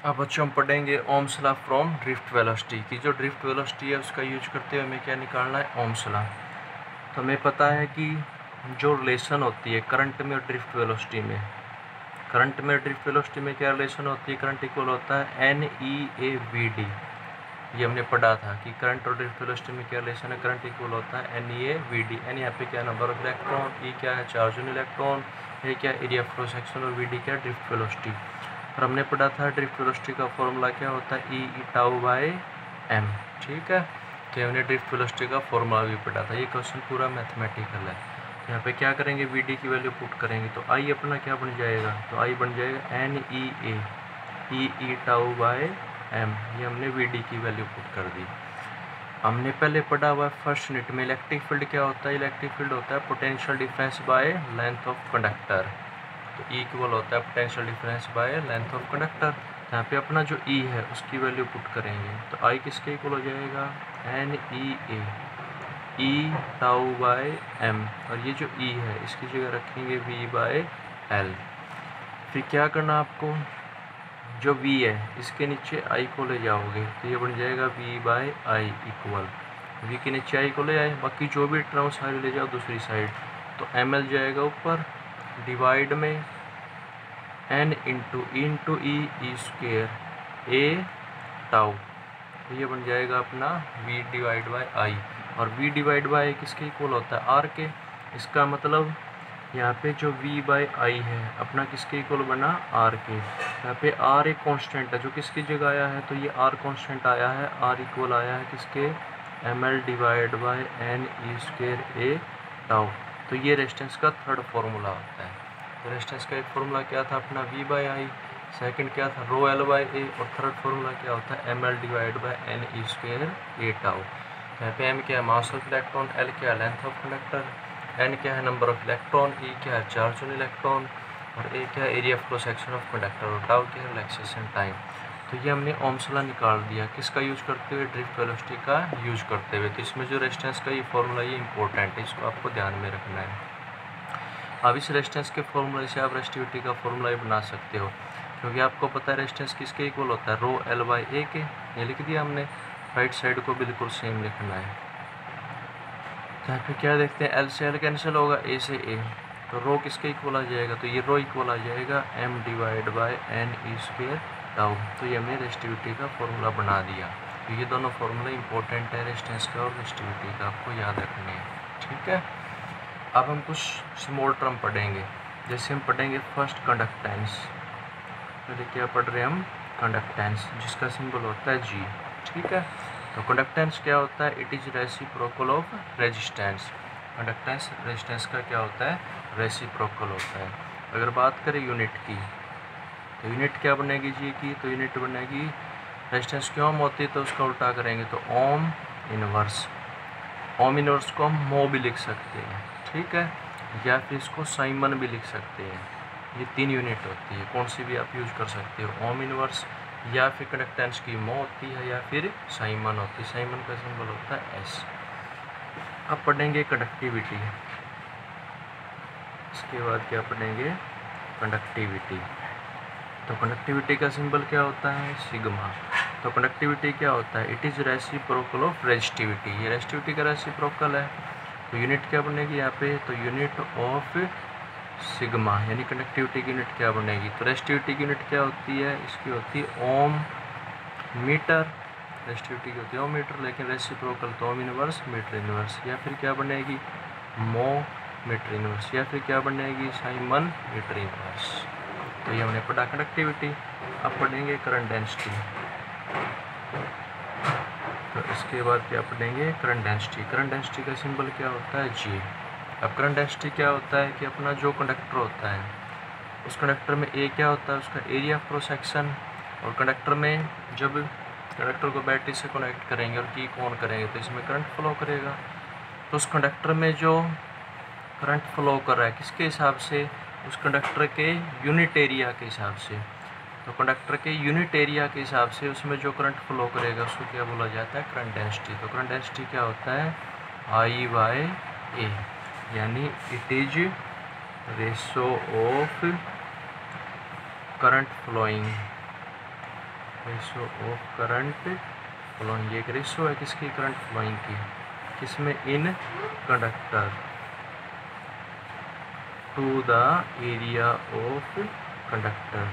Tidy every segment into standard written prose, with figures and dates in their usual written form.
अब बच्चों हम पढ़ेंगे Ohm's law from drift velocity की। जो ड्रिफ्ट वेलोसिटी है उसका यूज करते हुए हमें क्या निकालना है, ओम्स लॉ। तो हमें पता है कि जो रिलेशन होती है करंट में और ड्रिफ्ट वेलोसिटी में, करंट में और ड्रिफ्ट वेलोसिटी में क्या रिलेशन होती है, करंट इक्वल होता है NE/AVD। ये हमने पढ़ा था कि करंट और ड्रिफ्ट वेलोसिटी में क्या रिलेशन है, करंट इक्वल होता है NE/AVD। एन यहाँ पे क्या नंबर ऑफ इलेक्ट्रॉन, ई क्या है चार्ज ऑन इलेक्ट्रॉन, ए क्या एरिया ऑफ क्रॉस सेक्शन और VD क्या ड्रिफ्ट वेलोसिटी। और हमने पढ़ा था ड्रिफ्ट वेलोसिटी का फॉर्मूला क्या होता है, E/τ/m। ठीक है, तो हमने ड्रिफ्ट वेलोसिटी का फॉर्मूला भी पढ़ा था। ये क्वेश्चन पूरा मैथमेटिकल है। यहाँ पे क्या करेंगे, VD की वैल्यू पुट करेंगे तो I अपना क्या बन जाएगा, तो I बन जाएगा NEA E/τ/m। ये हमने VD की वैल्यू पुट कर दी। हमने पहले पढ़ा हुआ फर्स्ट यूनिट में इलेक्ट्रिक फील्ड क्या होता है, इलेक्ट्रिक फील्ड होता है potential difference by length of conductor. तो E इक्वल होता है potential difference by length of conductor. यहाँ पे अपना जो E है उसकी वैल्यू पुट करेंगे तो I किसके इक्वल हो जाएगा, NEA E/τ/m। और ये जो E है इसकी जगह रखेंगे V/L। फिर क्या करना आपको, जो V है इसके नीचे I को ले जाओगे तो ये बन जाएगा V/I इक्वल, V के नीचे I को ले आए, बाकी जो भी टर्म सारी ले जाओ दूसरी साइड। तो ML जाएगा ऊपर, डिवाइड में N into E square A/τ। तो ये बन जाएगा अपना V/I। और V/I किसके इक्वल होता है, R के। इसका मतलब यहाँ पे जो V/I है अपना किसके इक्वल बना, R के। यहाँ पे R एक कांस्टेंट है जो किसकी जगह आया है, तो ये R कांस्टेंट आया है, R इक्वल आया है किसके, ML/N स्क्वेयर A/τ। तो ये रेजिस्टेंस का थर्ड फार्मूला होता है। तो रेजिस्टेंस का एक फार्मूला क्या था अपना V/I, सेकंड क्या था ρL/A, और थर्ड फार्मूला क्या होता है ML/N स्क्वेयर A/τ। यहाँ पे M क्या है मास ऑफ इलेक्ट्रॉन, L क्या है लेंथ ऑफ कंडक्टर, N क्या है नंबर ऑफ इलेक्ट्रॉन, E क्या है चार्ज ऑन इलेक्ट्रॉन, और A क्या है area of cross section of conductor, और टाउ क्या है रिलैक्सेशन टाइम। तो ये हमने ओम्स लॉ निकाल दिया किसका यूज करते हुए, ड्रिफ्ट वेलोसिटी का यूज करते हुए। तो इसमें जो रेजिस्टेंस का ये फॉर्मूला ये इंपॉर्टेंट है, इसको आपको ध्यान में रखना है। अब इस रेजिस्टेंस के फॉर्मूले से आप रेजिस्टिविटी का फॉर्मूला ही बना सकते हो, क्योंकि आपको पता है रेजिस्टेंस किसके इक्वल होता है, ρL/A के। ये लिख दिया हमने, राइट साइड को बिल्कुल सेम लिखना है। यहाँ पे क्या देखते हैं, L से L कैंसिल होगा, A से A, तो रो किसके इक्वल आ जाएगा, तो ये रो इक्वल आ जाएगा M/N स्क्वेयर टाउ। तो ये हमने रेजिस्टिविटी का फॉर्मूला बना दिया। तो ये दोनों फॉर्मूला इंपॉर्टेंट है, रेजिस्टेंस का और रेजिस्टिविटी का, आपको याद रखने हैं। ठीक है, अब हम कुछ स्मॉल टर्म पढ़ेंगे। जैसे हम पढ़ेंगे फर्स्ट कंडक्टेंस। पहले क्या पढ़ रहे हैं हम, कंडक्टेंस, जिसका सिंबल होता है G। ठीक है, तो कंडक्टेंस क्या होता है, it is reciprocal of resistance. Conductance resistance का क्या होता है, रेसिप्रोकल होता है। अगर बात करें यूनिट की, तो यूनिट क्या बनेगी G की, तो यूनिट बनेगी, रेजिस्टेंस की ओम होती है तो उसका उल्टा करेंगे तो ओम इनवर्स। ओम इनवर्स को हम मो भी लिख सकते हैं, ठीक है, या फिर इसको साइमन भी लिख सकते हैं। ये तीन यूनिट होती है, कौन सी भी आप यूज कर सकते हो, ओम इनवर्स, या फिर कंडक्टेंस की मो होती है, या फिर साइमन होती है। साइमन का सिंबल होता है S। अब पढ़ेंगे कंडक्टिविटी। इसके बाद क्या पढ़ेंगे, कंडक्टिविटी। तो कंडक्टिविटी का सिंबल क्या होता है, सिग्मा। तो कंडक्टिविटी क्या होता है, it is reciprocal of resistivity. ये रेजिस्टिविटी का रेसिप्रोकल है। तो यूनिट क्या बनेगी यहाँ पे, तो यूनिट ऑफ सिग्मा, यानी कंडक्टिविटी की यूनिट क्या बनेगी। तो रेजिस्टिविटी की यूनिट क्या होती है, इसकी होती है ओम मीटर। रेजिस्टिविटी की होती है ओम मीटर, लेकिन रेसिप्रोकल तो ओम इनवर्स मीटर इनवर्स, या फिर क्या बनेगी मो मीटर इनवर्स, या फिर क्या बनेगी साइमन मीटर इनवर्स। तो ये हमने पढ़ा कंडक्टिविटी। अब पढ़ेंगे करंट डेंसिटी। तो इसके बाद क्या पढ़ेंगे, करंट डेंसिटी। करंट डेंसिटी का सिंबल क्या होता है, G। अब करंट डेंसिटी क्या होता है कि अपना जो कंडक्टर होता है उस कंडक्टर में A क्या होता है, उसका एरिया ऑफ क्रॉस सेक्शन। और कंडक्टर में जब कंडक्टर को बैटरी से कनेक्ट करेंगे और की ऑन करेंगे तो इसमें करंट फ्लो करेगा। तो उस कंडक्टर में जो करंट फ्लो कर रहा है किसके हिसाब से, उस कंडक्टर के यूनिट एरिया के हिसाब से। तो कंडक्टर के यूनिट एरिया के हिसाब से उसमें जो करंट फ्लो करेगा उसको क्या बोला जाता है, करंट डेंसिटी। तो करंट डेंसिटी क्या होता है, I/A, यानी it is ratio of current flowing ratio of current flowing, ये एक रेशो है किसकी, करंट फ्लोइंग की, किसमें, in conductor to the area of conductor.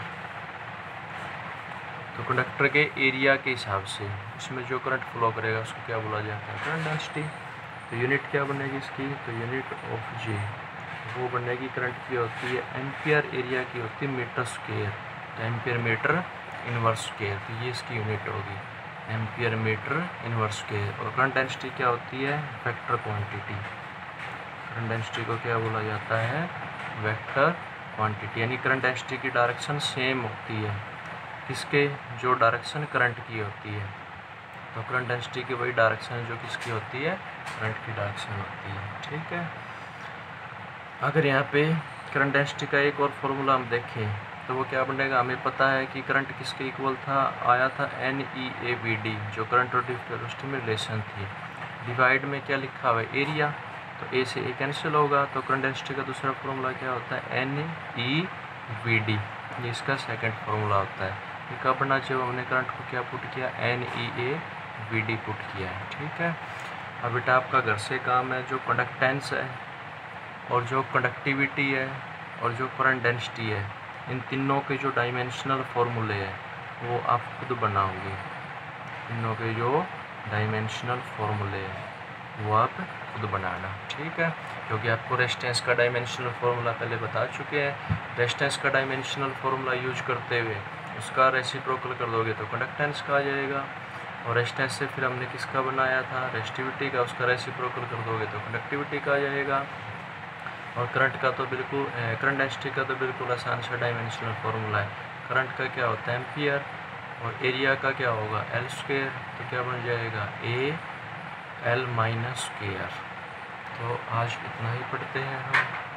तो कंडक्टर के एरिया के हिसाब से उसमें जो करंट फ्लो करेगा उसको क्या बोला जाता है, करंट डेंसिटी। तो यूनिट क्या बनेगी इसकी, तो यूनिट ऑफ जे वो बनेगी करंट की होती है एम्पियर, एरिया की होती है मीटर स्क्वायर, तो एम्पियर मीटर इनवर्स स्क्वायर, तो ये इसकी यूनिट होगी एम्पियर मीटर इनवर्स स्क्वायर। और करंट डेंसिटी क्या होती है, वेक्टर क्वांटिटी। करंट डेंसिटी को क्या बोला जाता है, वेक्टर क्वांटिटी, यानी करंट डेंसिटी की डायरेक्शन सेम होती है किसके, जो डायरेक्शन करंट की होती है। तो करंट डेंसिटी की वही डायरेक्शन जो किसकी होती है, करंट की डायरेक्शन होती है, ठीक है। अगर यहाँ पे करंट डेंसिटी का एक और फॉर्मूला हम देखें तो वो क्या बनेगा, हमें पता है कि करंट किसके इक्वल था, आया था NEABD, जो करंट और वेलोसिटी में रिलेशन थी। डिवाइड में क्या लिखा हुआ है, एरिया, तो ए से ए कैंसिल होगा, तो करंट डेंसिटी का दूसरा फॉर्मूला क्या होता है, NEVD, ये इसका सेकंड फॉर्मूला होता है। ये कब बनना चाहिए, हमने करंट को क्या पुट किया, NEABD पुट किया है, ठीक है। अब बेटा आपका घर से काम है, जो कंडक्टेंस है और जो कंडक्टिविटी है और जो करंट डेंसिटी है, इन तीनों के जो डायमेंशनल फॉर्मूले हैं वो आप खुद बनाओगे। तीनों के जो डायमेंशनल फॉर्मूले हैं वो आप खुद बनाना, ठीक है, क्योंकि आपको रेजिस्टेंस का डायमेंशनल फार्मूला पहले बता चुके हैं। रेजिस्टेंस का डायमेंशनल फार्मूला यूज करते हुए उसका रेसिप्रोकल कर दोगे तो कंडक्टेंस का आ जाएगा, और रेजिस्टेंस से फिर हमने किसका बनाया था, रेजिस्टिविटी का, उसका रेसिप्रोकल कर दोगे तो कंडक्टिविटी का आ जाएगा। और करंट का तो बिल्कुल, करंट डेंसिटी का तो बिल्कुल आसान सा डायमेंशनल फार्मूला है। करंट का क्या होता है, एम्पियर, और एरिया का क्या होगा, L स्क्वायर, तो क्या बन जाएगा, AL - स्क्वायर। तो आज इतना ही पढ़ते हैं हम।